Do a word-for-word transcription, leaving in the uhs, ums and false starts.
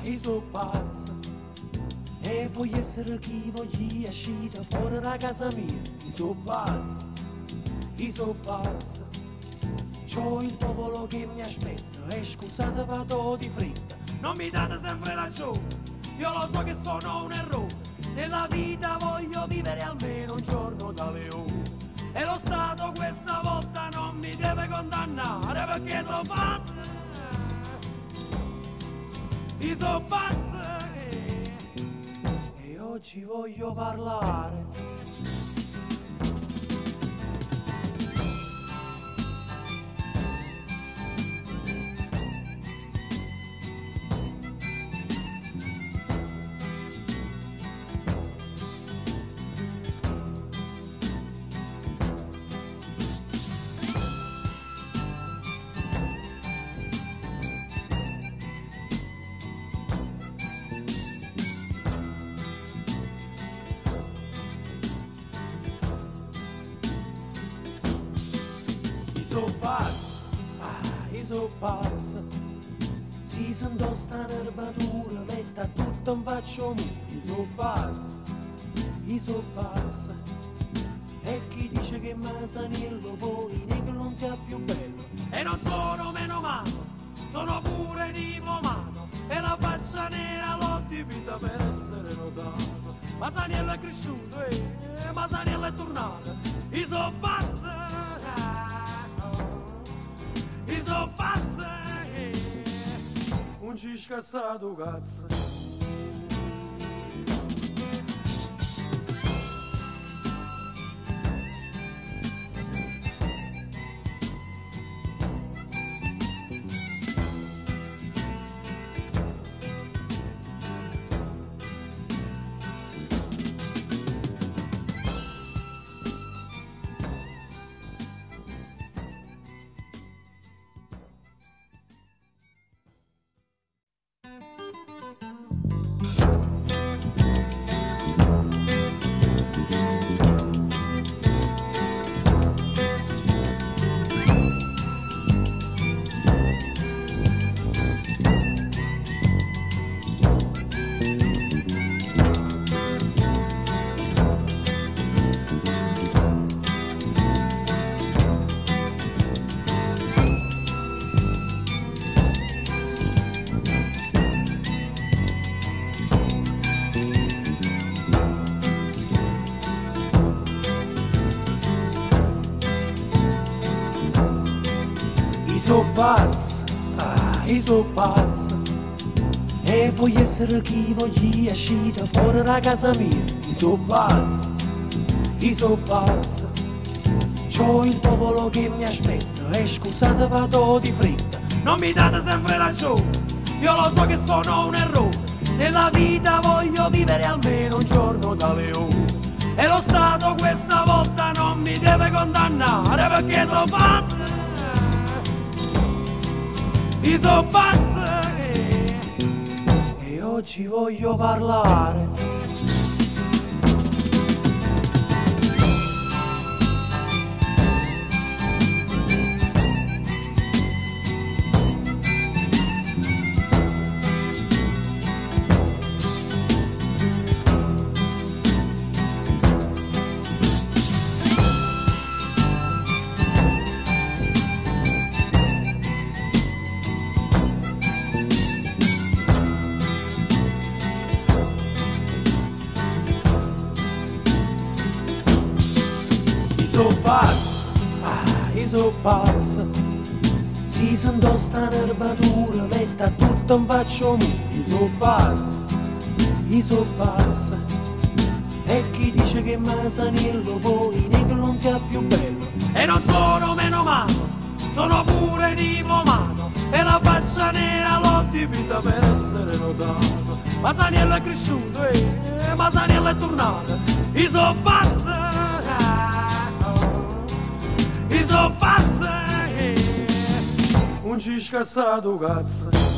io sono pazzo e voglio essere chi voglio uscire fuori da casa mia. Io sono pazzo, io sono pazzo, c'ho il popolo che mi aspetta e scusate vado di fretta. Non mi date sempre ragione, io lo so che sono un errore, nella vita voglio vivere almeno un giorno da leone. E lo Stato questa volta non mi deve condannare perché sono pazzo, io sono pazzo e oggi voglio parlare. Io sono pazzo, ah, io sono pazzo, si sento sta nervatura, metta tutto un faccio mu. Io sono pazzo, io sono pazzo, e chi dice che Masaniello poi negro non sia più bello. E non sono meno mano, sono pure diplomato, e la faccia nera l'ho dipinta per essere notato. Masaniello è cresciuto e Masaniello è tornato. Io sono pazzo, io sono pazzo, non ci scassato cazzo. Io sono pazzo, ah, io sono pazzo, e voglio essere chi voglio uscire fuori da casa mia. Io sono pazzo, io sono pazzo, c'ho il popolo che mi aspetta e scusate vado di fretta. Non mi date sempre ragione, io lo so che sono un errore, nella vita voglio vivere almeno un giorno da leone. E lo Stato questa volta non mi deve condannare perché sono pazzo, io sono pazzo e oggi voglio parlare. Io sono pazzo, ah, io sono pazzo, si sento sta nervatura, metta tutto un faccio mu. Io sono pazzo, io sono pazzo, e chi dice che Masaniello poi negro non sia più bello. E non sono meno mano, sono pure diplomato, e la faccia nera l'ho dipinta per essere notato. Masaniello è cresciuto e Masaniello è tornato. Io sono pazzo, io sono pazzo, non ci scassato cazzo.